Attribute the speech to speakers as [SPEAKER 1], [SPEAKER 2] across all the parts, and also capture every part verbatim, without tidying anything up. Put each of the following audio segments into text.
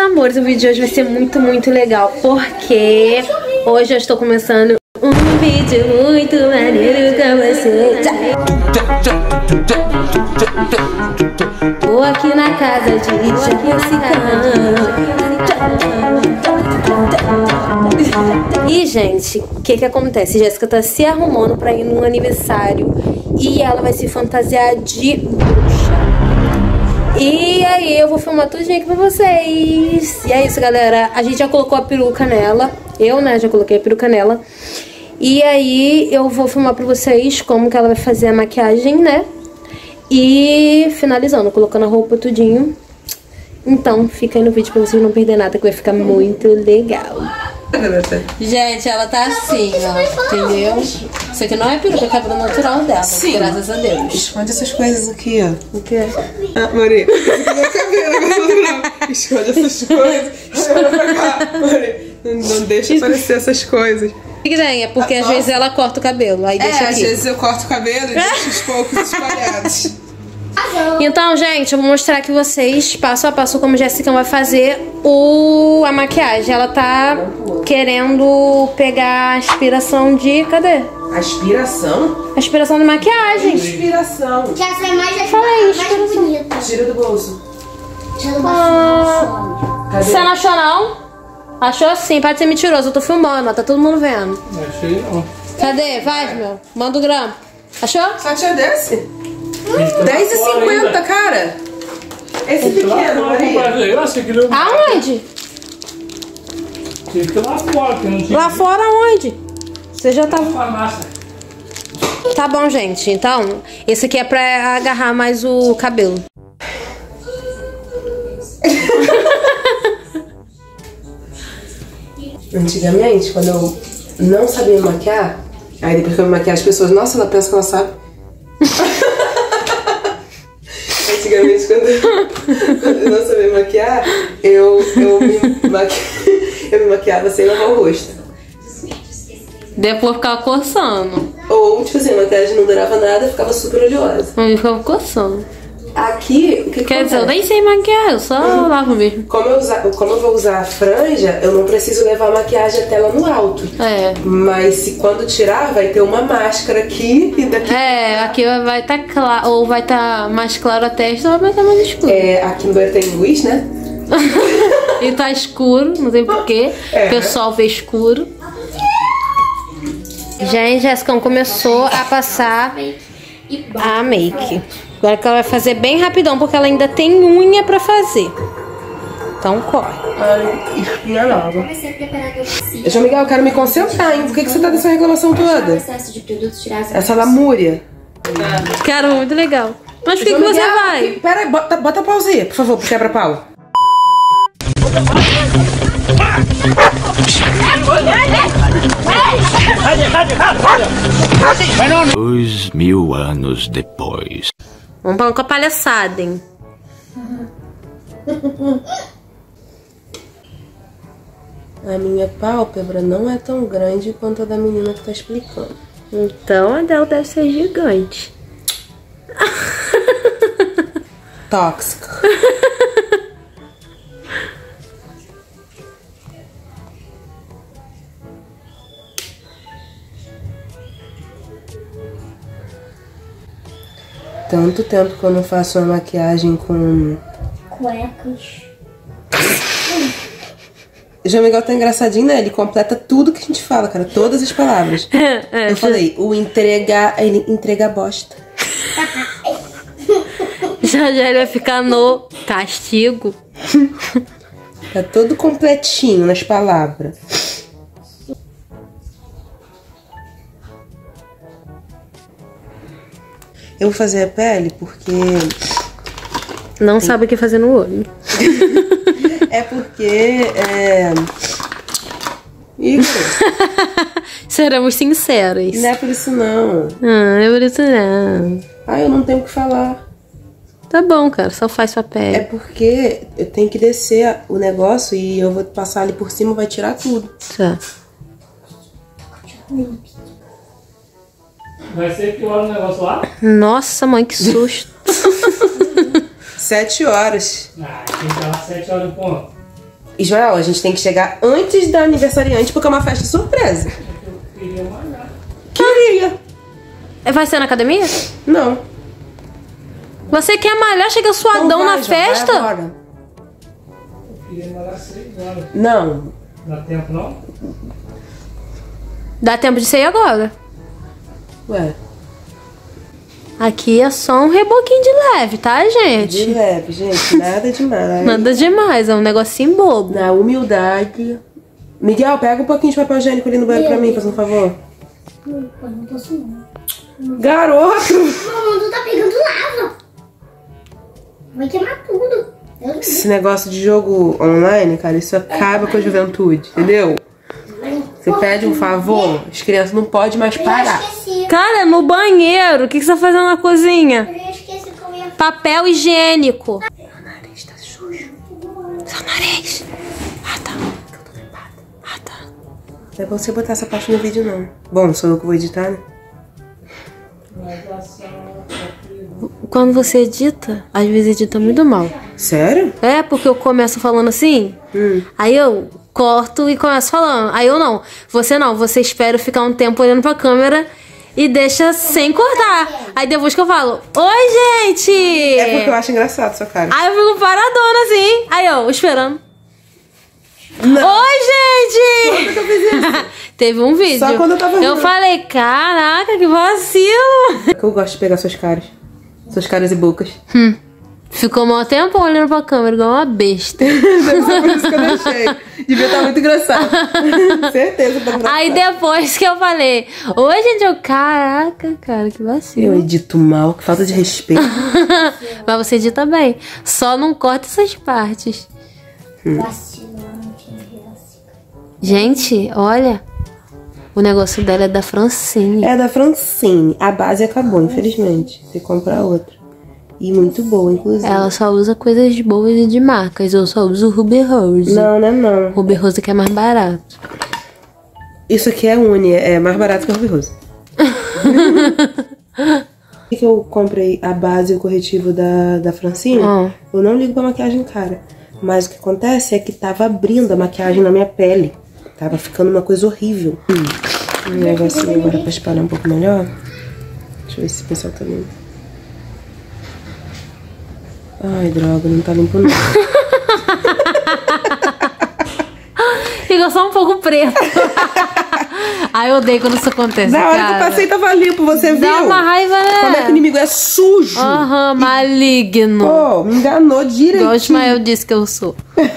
[SPEAKER 1] amores, o vídeo de hoje vai ser muito, muito legal, porque hoje eu estou começando um vídeo muito maneiro com você. Tô aqui na casa de Jéssica. E, gente, o que que acontece? Jéssica tá se arrumando pra ir num aniversário e ela vai se fantasiar de bruxa. E aí eu vou filmar tudinho aqui pra vocês. E é isso, galera. A gente já colocou a peruca nela. Eu, né, já coloquei a peruca nela. E aí eu vou filmar pra vocês como que ela vai fazer a maquiagem, né? E finalizando, colocando a roupa tudinho. Então, fica aí no vídeo pra vocês não perderem nada, que vai ficar muito legal. Gente, ela tá assim, ó, entendeu? Isso aqui não é peruca, é cabelo natural dela. Sim. Graças a Deus.
[SPEAKER 2] Esconde essas coisas aqui, ó.
[SPEAKER 1] O quê?
[SPEAKER 2] Ah, Maria, esse aqui não é cabelo, não. Esconde essas coisas. Olha pra cá, Maria. Não, não deixa aparecer essas coisas.
[SPEAKER 1] O que tem? É porque às vezes ela corta o cabelo, aí deixa
[SPEAKER 2] É,
[SPEAKER 1] aqui.
[SPEAKER 2] às vezes eu corto o cabelo e deixo os poucos espalhados.
[SPEAKER 1] Então, gente, eu vou mostrar aqui vocês, passo a passo, como a Jéssica vai fazer o... a maquiagem. Ela tá querendo pegar a inspiração de... Cadê?
[SPEAKER 2] Aspiração?
[SPEAKER 1] A inspiração de maquiagem.
[SPEAKER 2] Inspiração.
[SPEAKER 3] Já foi mais,
[SPEAKER 1] Fala aí,
[SPEAKER 3] mais bonita.
[SPEAKER 2] Tira do bolso.
[SPEAKER 3] Tira do
[SPEAKER 1] Ah,
[SPEAKER 2] Cadê?
[SPEAKER 1] você não achou, não? Achou sim, pode ser mentiroso. Eu tô filmando, ó, tá todo mundo vendo.
[SPEAKER 4] Não achei, não.
[SPEAKER 1] Cadê? Vai, meu. Manda o grampo. Achou?
[SPEAKER 2] Só tinha desse? dez e cinquenta, cara. Esse pequeno, Maria.
[SPEAKER 4] Eu achei que ele...
[SPEAKER 1] Aonde?
[SPEAKER 4] Tinha que ter lá fora, que não tinha.
[SPEAKER 1] Lá fora aonde? Você já tava...
[SPEAKER 4] Farmácia.
[SPEAKER 1] Tá bom, gente. Então, esse aqui é pra agarrar mais o cabelo.
[SPEAKER 2] Antigamente, quando eu não sabia me maquiar, aí depois que eu me maquiar, as pessoas, nossa, ela pensa que ela sabe. Antigamente, quando eu, quando eu não sabia me maquiar, eu, eu, me maqui... eu me maquiava sem lavar o rosto.
[SPEAKER 1] Depois ficava coçando.
[SPEAKER 2] Ou, tipo assim, a maquiagem não durava nada, eu ficava super oleosa.
[SPEAKER 1] Eu ficava coçando.
[SPEAKER 2] Aqui, o que, que
[SPEAKER 1] Quer dizer, eu
[SPEAKER 2] acontece?
[SPEAKER 1] nem sei maquiar, eu só
[SPEAKER 2] Uhum.
[SPEAKER 1] lavo mesmo.
[SPEAKER 2] Como eu, usa, como eu vou usar a franja, eu não preciso levar a maquiagem até lá no alto.
[SPEAKER 1] É.
[SPEAKER 2] Mas se quando tirar, vai ter uma máscara aqui e daqui.
[SPEAKER 1] É, aqui vai estar tá claro, ou vai estar tá mais claro a testa, ou vai estar tá mais escuro.
[SPEAKER 2] É, aqui no banheiro tem luz, né?
[SPEAKER 1] E tá escuro, não sei porquê.
[SPEAKER 2] É.
[SPEAKER 1] O pessoal vê escuro. Gente, Jéssica começou a passar a make. Agora que ela vai fazer bem rapidão, porque ela ainda tem unha pra fazer. Então corre.
[SPEAKER 2] Ai, espinha nova.
[SPEAKER 3] Vai ser preparado assim.
[SPEAKER 2] João Miguel, eu quero me concentrar, hein? Por que, que você tá dessa reclamação
[SPEAKER 3] O
[SPEAKER 2] toda?
[SPEAKER 3] processo de produtos tirar as
[SPEAKER 2] Essa lamúria.
[SPEAKER 1] Cara, muito legal. Mas por que,
[SPEAKER 2] João
[SPEAKER 1] que você
[SPEAKER 2] Miguel,
[SPEAKER 1] vai?
[SPEAKER 2] que- Pera aí, bota, bota a pausa aí, por favor, pro quebra-pau.
[SPEAKER 5] Dois mil anos depois.
[SPEAKER 1] Vamos falar com a palhaçada, hein?
[SPEAKER 2] A minha pálpebra não é tão grande quanto a da menina que tá explicando.
[SPEAKER 1] Então a dela deve ser gigante.
[SPEAKER 2] Tóxico. Tanto tempo que eu não faço uma maquiagem com...
[SPEAKER 3] cuecas.
[SPEAKER 2] João Miguel tá engraçadinho, né? Ele completa tudo que a gente fala, cara. Todas as palavras.
[SPEAKER 1] É,
[SPEAKER 2] Eu falei, o entregar... Ele entrega bosta.
[SPEAKER 1] já já ele vai ficar no castigo.
[SPEAKER 2] Tá todo completinho nas palavras. Eu vou fazer a pele porque...
[SPEAKER 1] Não sabe o que fazer no olho.
[SPEAKER 2] É porque... É... Igor,
[SPEAKER 1] Seremos sinceros.
[SPEAKER 2] não é por isso não.
[SPEAKER 1] Ah, é por isso não.
[SPEAKER 2] Ah, eu não tenho o que falar.
[SPEAKER 1] Tá bom, cara. Só faz sua pele.
[SPEAKER 2] É porque eu tenho que descer o negócio e eu vou passar ali por cima, vai tirar tudo.
[SPEAKER 1] Tá.
[SPEAKER 4] Vai ser que hora o negócio lá?
[SPEAKER 1] Nossa, mãe, que susto.
[SPEAKER 2] Sete horas.
[SPEAKER 4] Ah, tem que estar às sete horas do ponto.
[SPEAKER 2] Ismael, a gente tem que chegar antes da aniversariante porque é uma festa surpresa.
[SPEAKER 4] Eu queria malhar.
[SPEAKER 2] Queria.
[SPEAKER 1] Vai ser na academia?
[SPEAKER 2] Não.
[SPEAKER 1] Você quer malhar, chega suadão
[SPEAKER 2] Então vai,
[SPEAKER 1] na
[SPEAKER 2] João, vai
[SPEAKER 1] festa?
[SPEAKER 2] agora.
[SPEAKER 4] Eu queria malhar seis horas.
[SPEAKER 2] Não.
[SPEAKER 4] Dá tempo não?
[SPEAKER 1] Dá tempo de sair agora.
[SPEAKER 2] Ué,
[SPEAKER 1] Aqui é só um reboquinho de leve, tá,
[SPEAKER 2] de
[SPEAKER 1] gente?
[SPEAKER 2] leve, gente. Nada demais.
[SPEAKER 1] Nada demais, é um negocinho bobo.
[SPEAKER 2] Na humildade. Miguel, pega um pouquinho de papel higiênico ali no banheiro pra mim, faz um favor.
[SPEAKER 3] Não, não posso não.
[SPEAKER 2] Garoto!
[SPEAKER 3] Mamãe, tu tá pegando lava. Vai queimar tudo. Eu não
[SPEAKER 2] Esse negócio de jogo online, cara, isso acaba com a juventude, entendeu? Você pede um favor, as crianças não podem mais
[SPEAKER 3] Eu já
[SPEAKER 2] parar.
[SPEAKER 3] esqueci.
[SPEAKER 1] Cara, no banheiro, o que, que você tá fazendo na cozinha?
[SPEAKER 3] Eu já esqueci como ia
[SPEAKER 1] Papel higiênico.
[SPEAKER 2] Meu nariz tá sujo.
[SPEAKER 1] Seu nariz. Ah, tá. Ah, tá.
[SPEAKER 2] Não é bom você botar essa parte no vídeo, não. Bom, sou eu que vou editar, né?
[SPEAKER 1] Quando você edita, às vezes edita muito mal.
[SPEAKER 2] Sério?
[SPEAKER 1] É, porque eu começo falando assim,
[SPEAKER 2] Hum.
[SPEAKER 1] aí eu corto e começo falando. Aí eu não. Você não, você espera ficar um tempo olhando pra câmera e deixa sem cortar. Aí depois que eu falo, oi, gente!
[SPEAKER 2] É porque eu acho engraçado sua cara.
[SPEAKER 1] Aí eu fico paradona assim. Aí eu, esperando.
[SPEAKER 2] Não.
[SPEAKER 1] Oi, gente!
[SPEAKER 2] Quando que eu fiz isso?
[SPEAKER 1] Teve um vídeo.
[SPEAKER 2] Só quando eu tava rindo.
[SPEAKER 1] Eu falei, caraca, que vacilo!
[SPEAKER 2] É que eu gosto de pegar suas caras. Suas caras e bocas.
[SPEAKER 1] Hum. Ficou mó tempo olhando pra câmera, igual uma besta.
[SPEAKER 2] Deve ser por isso que eu deixei. Devia estar muito engraçado. Certeza que tá engraçado.
[SPEAKER 1] Aí depois que eu falei, oi, gente, eu, caraca, cara, que
[SPEAKER 2] Eu
[SPEAKER 1] vacilo.
[SPEAKER 2] edito mal, que falta de respeito.
[SPEAKER 1] Mas você edita bem. Só não corta essas partes.
[SPEAKER 3] vacilante, vacilante.
[SPEAKER 1] Gente, olha. O negócio dela é da Francine.
[SPEAKER 2] É da Francine. A base acabou, infelizmente. Tem que comprar outra. E muito boa, inclusive.
[SPEAKER 1] Ela só usa coisas boas e de marcas. Eu só uso Ruby Rose.
[SPEAKER 2] Não, não é não.
[SPEAKER 1] Ruby Rose que é mais barato.
[SPEAKER 2] Isso aqui é Uni, é mais barato que a Ruby Rose. Por que que eu comprei a base e o corretivo da, da Francine?
[SPEAKER 1] Ah.
[SPEAKER 2] Eu não ligo pra maquiagem cara. Mas o que acontece é que tava abrindo a maquiagem na minha pele. Tava ficando uma coisa horrível. Hum. Um negocinho agora pra espalhar um pouco melhor. Deixa eu ver se o pessoal tá limpo. Ai, droga, não tá limpo não.
[SPEAKER 1] Ficou só um pouco preto. Ai, eu odeio quando isso acontece,
[SPEAKER 2] Na hora
[SPEAKER 1] cara.
[SPEAKER 2] que eu passei tava limpo, você viu?
[SPEAKER 1] Dá uma raiva, né?
[SPEAKER 2] Como é que o inimigo é sujo?
[SPEAKER 1] Aham, maligno.
[SPEAKER 2] Pô, me enganou direitinho.
[SPEAKER 1] Igual o Ismael disse que eu sou.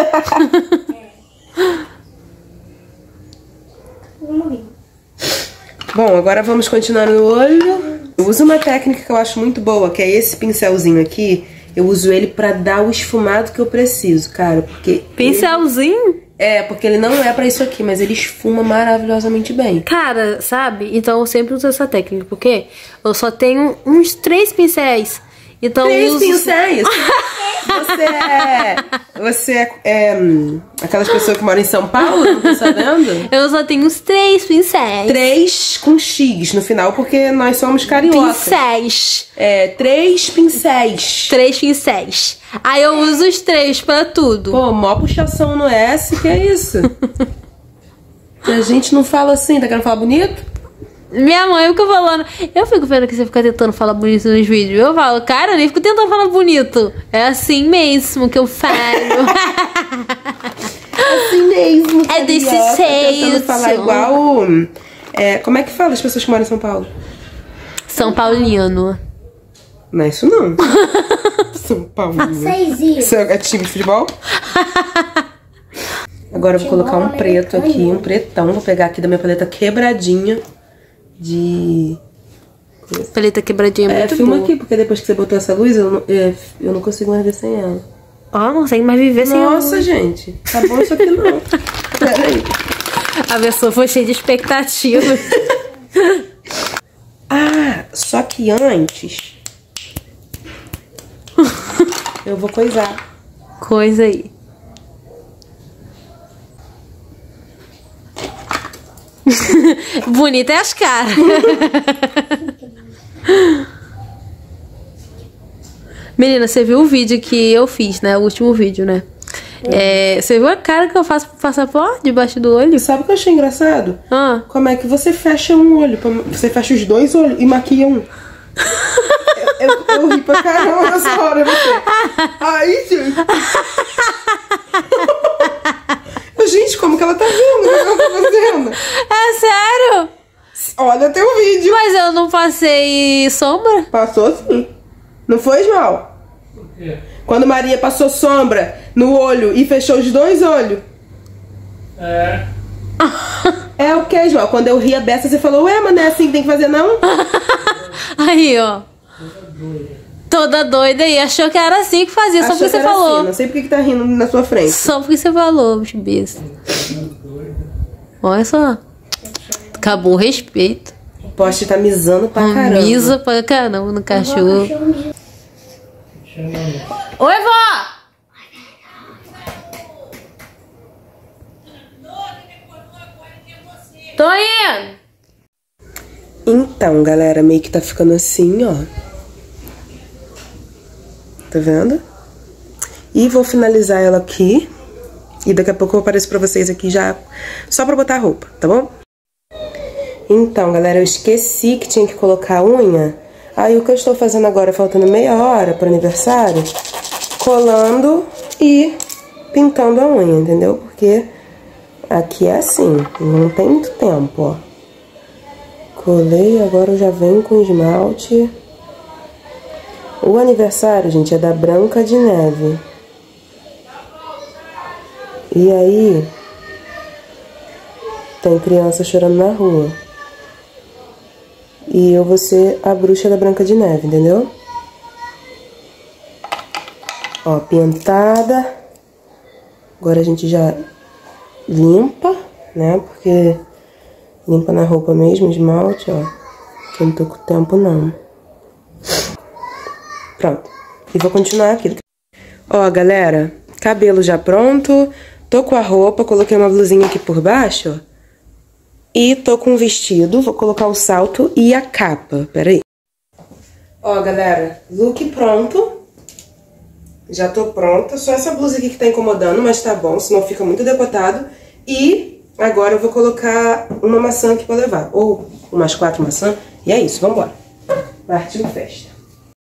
[SPEAKER 3] Vamos ver.
[SPEAKER 2] Bom, agora vamos continuar no olho. Eu uso uma técnica que eu acho muito boa, que é esse pincelzinho aqui. Eu uso ele pra dar o esfumado que eu preciso, cara, porque...
[SPEAKER 1] Pincelzinho?
[SPEAKER 2] ele- É, porque ele não é pra isso aqui, mas ele esfuma maravilhosamente bem.
[SPEAKER 1] Cara, sabe? Então eu sempre uso essa técnica, porque eu só tenho uns três pincéis. Então eu
[SPEAKER 2] Três
[SPEAKER 1] uso...
[SPEAKER 2] pincéis! Você é... Você é... é, hum, aquelas pessoas que moram em São Paulo, não tô sabendo?
[SPEAKER 1] Eu só tenho uns três pincéis.
[SPEAKER 2] Três com X no final, porque nós somos cariocas.
[SPEAKER 1] Pincéis.
[SPEAKER 2] É, três pincéis.
[SPEAKER 1] Três pincéis. Aí eu uso os três pra tudo.
[SPEAKER 2] Pô, mó puxação no S, que é isso? Que a gente não fala assim, tá querendo falar bonito?
[SPEAKER 1] Minha mãe fica falando. Eu fico vendo que você fica tentando falar bonito nos vídeos. Eu falo, cara, eu nem fico tentando falar bonito. É assim mesmo que eu falo.
[SPEAKER 2] Assim mesmo.
[SPEAKER 1] É desse
[SPEAKER 2] carioca,
[SPEAKER 1] jeito.
[SPEAKER 2] Tentando falar igual... É, como é que fala as pessoas que moram em São Paulo?
[SPEAKER 1] São Paulino.
[SPEAKER 2] Não é isso não. São Paulo.
[SPEAKER 3] Seis e...
[SPEAKER 2] Você é time de futebol? Agora eu vou colocar um preto aqui, um pretão. Vou pegar aqui da minha paleta quebradinha de...
[SPEAKER 1] Paleta quebradinha é
[SPEAKER 2] É,
[SPEAKER 1] muito
[SPEAKER 2] filma
[SPEAKER 1] boa.
[SPEAKER 2] aqui, porque depois que você botou essa luz, eu não, é, eu não consigo mais ver sem ela.
[SPEAKER 1] Ó, não consegue mais viver sem
[SPEAKER 2] Nossa, gente. Tá bom isso aqui não. Pera aí.
[SPEAKER 1] a... a pessoa foi cheia de expectativas.
[SPEAKER 2] Ah, só que antes... eu vou coisar.
[SPEAKER 1] Coisa aí. Bonita é as caras. Menina, você viu o vídeo que eu fiz, né? O último vídeo, né? É, você viu a cara que eu faço pro passaporte debaixo do olho?
[SPEAKER 2] Sabe o que eu achei engraçado?
[SPEAKER 1] Ah.
[SPEAKER 2] Como é que você fecha um olho? Você fecha os dois olhos e maquia um. eu, eu, eu ri pra caramba nessa hora, você. Aí, gente. Gente, como que ela tá vendo? O que ela tá fazendo?
[SPEAKER 1] É sério?
[SPEAKER 2] Olha teu vídeo.
[SPEAKER 1] Mas eu não passei sombra?
[SPEAKER 2] Passou sim. Não foi, João?
[SPEAKER 4] Por quê?
[SPEAKER 2] Quando Maria passou sombra no olho e fechou os dois olhos.
[SPEAKER 4] É.
[SPEAKER 2] É o que, João? Quando eu ri a beça, você falou, ué, mas não é assim que tem que fazer, não?
[SPEAKER 1] Aí, ó. Toda doida aí. Achou que era assim que fazia, só
[SPEAKER 2] Achou
[SPEAKER 1] porque
[SPEAKER 2] que
[SPEAKER 1] você
[SPEAKER 2] era
[SPEAKER 1] falou.
[SPEAKER 2] assim, não sei porque que tá rindo na sua frente.
[SPEAKER 1] Só porque você falou, bicho besta. Olha só. Acabou o respeito.
[SPEAKER 2] O poste tá misando pra caramba.
[SPEAKER 1] Misa pra caramba no cachorro. Oi, vó! Tô indo!
[SPEAKER 2] Então, galera, meio que tá ficando assim, ó. Tá vendo? E vou finalizar ela aqui. E daqui a pouco eu apareço pra vocês aqui já, só pra botar a roupa, tá bom? Então, galera, eu esqueci que tinha que colocar a unha. Aí o que eu estou fazendo agora, faltando meia hora pro aniversário, colando e pintando a unha, entendeu? Porque aqui é assim, não tem muito tempo, ó. Colei, agora eu já venho com esmalte. O aniversário, gente, é da Branca de Neve. E aí, tem criança chorando na rua. E eu vou ser a bruxa da Branca de Neve, entendeu? Ó, pintada. Agora a gente já limpa, né? Porque limpa na roupa mesmo, esmalte, ó. Que eu não tô com tempo, não. Pronto. E vou continuar aqui. Ó, galera, cabelo já pronto. Tô com a roupa, coloquei uma blusinha aqui por baixo, ó. E tô com o vestido, vou colocar o salto e a capa. Pera aí. Ó, galera, look pronto. Já tô pronta. Só essa blusa aqui que tá incomodando, mas tá bom, senão fica muito decotado. E agora eu vou colocar uma maçã aqui pra levar. Ou umas quatro maçãs. E é isso, vambora. Partiu festa.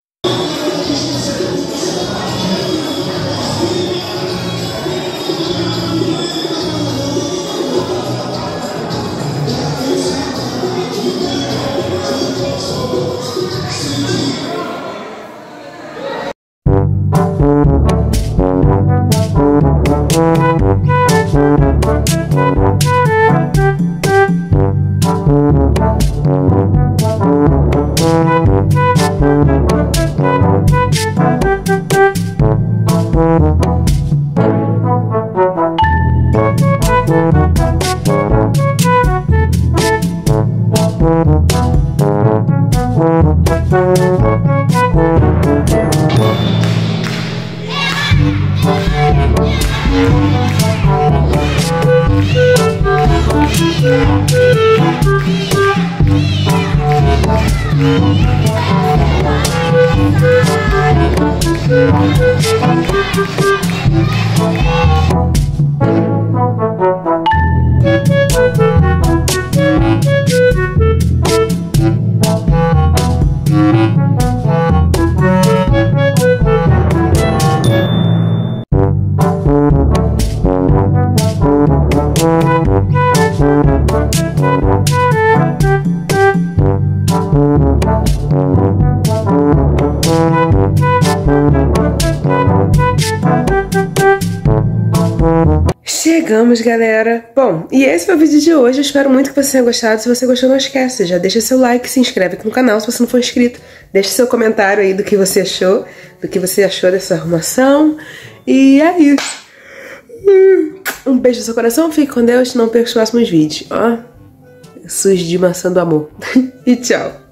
[SPEAKER 2] Chegamos, galera. Bom, e esse foi o vídeo de hoje. Eu espero muito que você tenha gostado. Se você gostou, não esquece, já deixa seu like, se inscreve aqui no canal se você não for inscrito. Deixa seu comentário aí do que você achou, do que você achou dessa arrumação. E é isso. Um beijo no seu coração, fique com Deus, não perca os próximos vídeos. Ó, sujo de maçã do amor. E tchau.